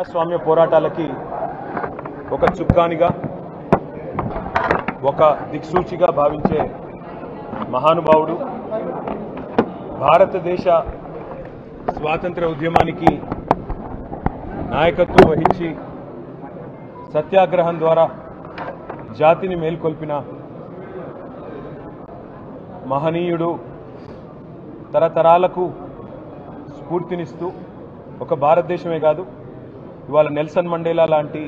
ప్రజాస్వామ్య పోరాటాలకి ఒక చుక్కానిగా ఒక దిక్సూచిగా భావించే మహానుభావుడు, భారతదేశ స్వాతంత్ర ఉద్యమానికి నాయకత్వం వహించి సత్యాగ్రహం ద్వారా జాతిని మేల్కొల్పిన మహనీయుడు, తరతరాలకు స్ఫూర్తినిస్తూ ఒక భారతదేశమే కాదు ఇవాళ నెల్సన్ మండేలా లాంటి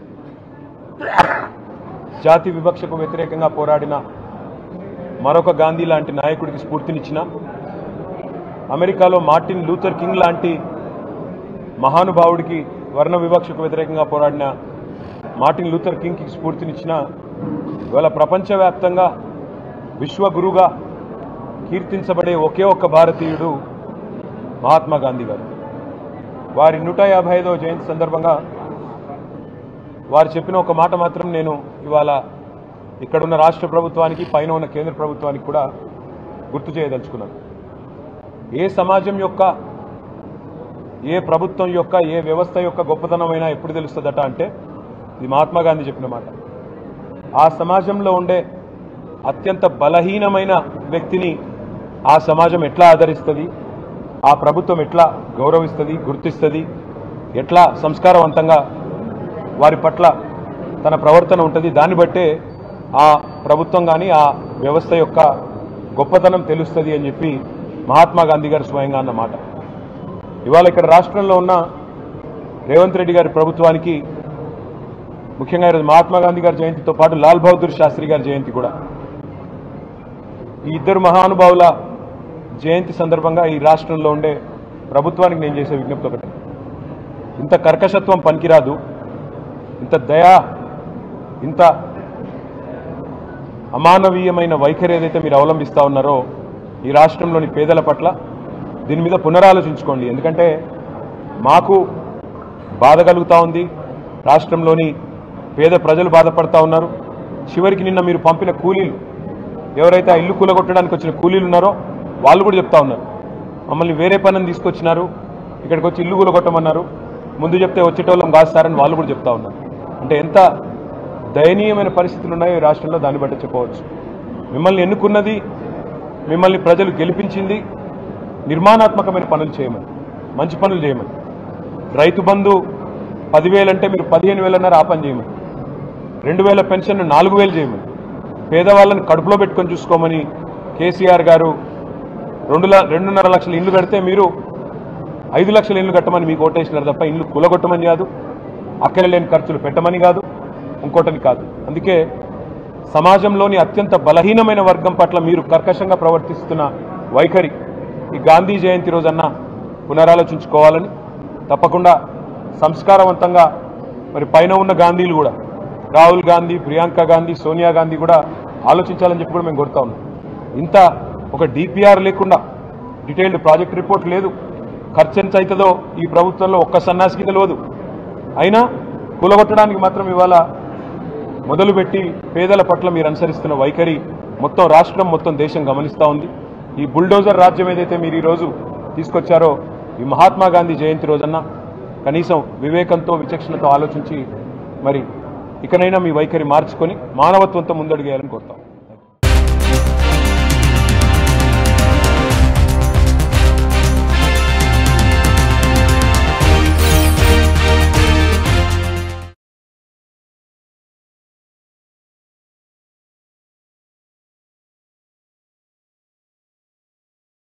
జాతి వివక్షకు వ్యతిరేకంగా పోరాడిన మరొక గాంధీ లాంటి నాయకుడికి స్ఫూర్తినిచ్చిన, అమెరికాలో మార్టిన్ లూథర్ కింగ్ లాంటి మహానుభావుడికి వర్ణ వివక్షకు వ్యతిరేకంగా పోరాడిన మార్టిన్ లూథర్ కింగ్కి స్ఫూర్తినిచ్చిన, ఇవాళ ప్రపంచవ్యాప్తంగా విశ్వగురుగా కీర్తించబడే ఒకే ఒక్క భారతీయుడు మహాత్మా గాంధీ గారు. వారి 155వ జయంతి సందర్భంగా వారు చెప్పిన ఒక మాట మాత్రం నేను ఇవాళ ఇక్కడున్న రాష్ట్ర ప్రభుత్వానికి, పైన ఉన్న కేంద్ర ప్రభుత్వానికి కూడా గుర్తు చేయదలుచుకున్నాను. ఏ సమాజం యొక్క, ఏ ప్రభుత్వం యొక్క, ఏ వ్యవస్థ యొక్క గొప్పతనమైనా ఎప్పుడు తెలుస్తుందట అంటే ఇది మహాత్మా గాంధీ చెప్పిన మాట. ఆ సమాజంలో ఉండే అత్యంత బలహీనమైన వ్యక్తిని ఆ సమాజం ఎట్లా ఆదరిస్తుంది, ఆ ప్రభుత్వం ఎట్లా గౌరవిస్తుంది, గుర్తిస్తుంది, ఎట్లా సంస్కారవంతంగా వారి పట్ల తన ప్రవర్తన ఉంటుంది, దాన్ని బట్టే ఆ ప్రభుత్వం కానీ ఆ వ్యవస్థ యొక్క గొప్పతనం తెలుస్తుంది అని చెప్పి మహాత్మా గాంధీ గారు స్వయంగా అన్నమాట. ఇవాళ ఇక్కడ రాష్ట్రంలో ఉన్న రేవంత్ రెడ్డి గారి ప్రభుత్వానికి ముఖ్యంగా ఈరోజు మహాత్మా గాంధీ గారి జయంతితో పాటు లాల్ బహదూర్ శాస్త్రి గారి జయంతి కూడా, ఈ ఇద్దరు మహానుభావుల జయంతి సందర్భంగా ఈ రాష్ట్రంలో ఉండే ప్రభుత్వానికి నేను చేసే విజ్ఞప్తి ఒకటి, ఇంత కర్కశత్వం పనికిరాదు, ఇంత దయా, ఇంత అమానవీయమైన వైఖరి ఏదైతే మీరు అవలంబిస్తూ ఉన్నారో ఈ రాష్ట్రంలోని పేదల పట్ల, దీని మీద పునరాలోచించుకోండి. ఎందుకంటే మాకు బాధ కలుగుతూ ఉంది, రాష్ట్రంలోని పేద ప్రజలు బాధపడతా ఉన్నారు. చివరికి నిన్న మీరు పంపిన కూలీలు, ఎవరైతే ఆ ఇల్లు కూలగొట్టడానికి వచ్చిన కూలీలు ఉన్నారో వాళ్ళు కూడా చెప్తా ఉన్నారు, మమ్మల్ని వేరే పనిని తీసుకొచ్చినారు, ఇక్కడికి వచ్చి ఇల్లు కూలగొట్టమన్నారు, ముందు చెప్తే వచ్చేటోళ్ళం కాస్తారని వాళ్ళు కూడా చెప్తా ఉన్నారు. అంటే ఎంత దయనీయమైన పరిస్థితులు ఉన్నాయో ఈ రాష్ట్రంలో, దాన్ని బట్టి చెప్పవచ్చు. మిమ్మల్ని ఎన్నుకున్నది, మిమ్మల్ని ప్రజలు గెలిపించింది నిర్మాణాత్మకమైన పనులు చేయమని, మంచి పనులు చేయమని. రైతు బంధు 10,000 అంటే మీరు 15,000 ఆ పని చేయమని, 2,000 పెన్షన్ 4,000 చేయమని, పేదవాళ్ళని కడుపులో పెట్టుకొని చూసుకోమని కేసీఆర్ గారు 2.5 లక్షల ఇల్లు కడితే మీరు 5 లక్షల ఇల్లు కట్టమని మీకు ఓటేసినారు తప్ప ఇల్లు కూలగొట్టమని కాదు, అక్కడ లేని ఖర్చులు పెట్టమని కాదు, ఇంకోటని కాదు. అందుకే సమాజంలోని అత్యంత బలహీనమైన వర్గం పట్ల మీరు కర్కశంగా ప్రవర్తిస్తున్న వైఖరి ఈ గాంధీ జయంతి రోజన్నా పునరాలోచించుకోవాలని, తప్పకుండా సంస్కారవంతంగా మరి పైన ఉన్న గాంధీలు కూడా, రాహుల్ గాంధీ, ప్రియాంక గాంధీ, సోనియా గాంధీ కూడా ఆలోచించాలని చెప్పి కూడా మేము కోరుతా ఉన్నాం. ఇంత ఒక డిపిఆర్ లేకుండా, డీటెయిల్డ్ ప్రాజెక్ట్ రిపోర్ట్ లేదు, ఖర్చు ఎంత అవుతుందో ఈ ప్రభుత్వంలో ఒక్క సన్నాసికి తెలియదు, అయినా కూలగొట్టడానికి మాత్రం ఇవాళ మొదలుపెట్టి పేదల పట్ల మీరు అనుసరిస్తున్న వైఖరి మొత్తం రాష్ట్రం, మొత్తం దేశం గమనిస్తూ ఉంది. ఈ బుల్డోజర్ రాజ్యం ఏదైతే మీరు ఈరోజు తీసుకొచ్చారో ఈ మహాత్మా గాంధీ జయంతి రోజన్నా కనీసం వివేకంతో, విచక్షణతో ఆలోచించి మరి ఇకనైనా మీ వైఖరి మార్చుకొని మానవత్వంతో ముందడుగేయాలని కోరుతాం.